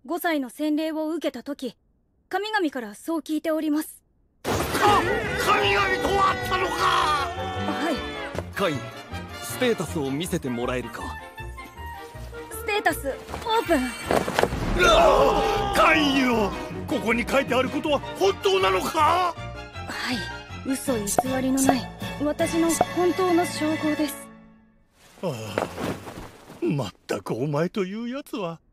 5歳の洗礼を受けた時、神々からそう聞いております。 神々とはあったのか。 はい。 カイン、ステータスを見せてもらえるか。 ステータスオープン。 カインよ、ここに書いてあることは本当なのか。 はい、嘘偽りのない私の本当の称号です。 まったくお前というやつは。